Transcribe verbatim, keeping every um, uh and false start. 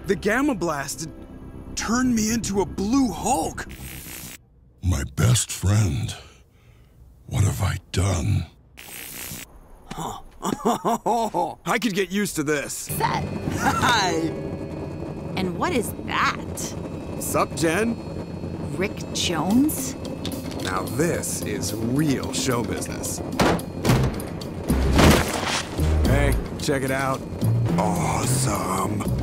The Gamma Blast turned me into a blue Hulk. My best friend. What have I done? Huh. I could get used to this. Set. Hi. And what is that? Sup, Jen? Rick Jones? Now this is real show business. Hey, check it out. Awesome.